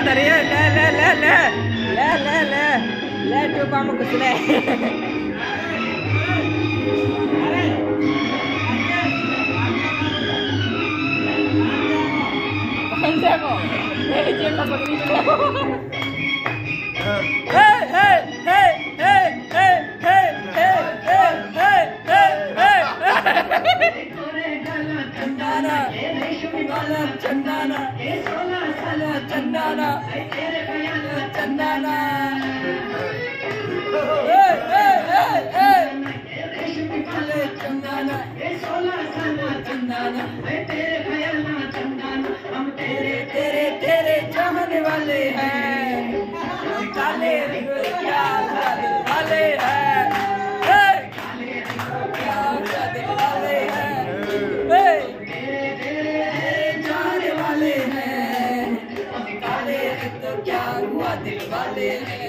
dari ya la coba mau ke sini panjang kok dari cinta begitu hey hey hey hey hey hey hey hey hey hey cendana cendana cendana cendana hey hey hey hey cendana cendana हम तेरे तेरे तेरे चाहने वाले हैं काले रंग क्या दिल वाले हैं काले रंग क्या दिल वाले हैं तेरे तेरे चाहने वाले हैं काले रंग क्या हुआ दिल वाले हैं